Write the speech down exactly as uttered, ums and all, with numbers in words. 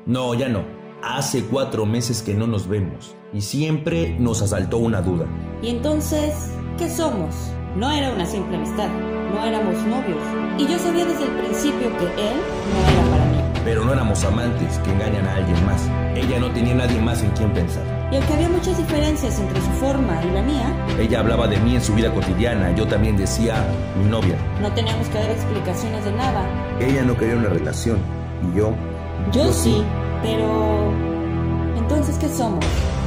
No, ya no. Hace cuatro meses que no nos vemos y siempre nos asaltó una duda. ¿Y entonces qué somos? No era una simple amistad, no éramos novios. Y yo sabía desde el principio que él no era para mí. Pero no éramos amantes que engañan a alguien más. Ella no tenía nadie más en quien pensar. Y aunque había muchas diferencias entre su forma y la mía, ella hablaba de mí en su vida cotidiana. Yo también decía, mi novia. No teníamos que dar explicaciones de nada. Ella no quería una relación y yo... Yo, yo sí, sí, pero... ¿Entonces qué somos?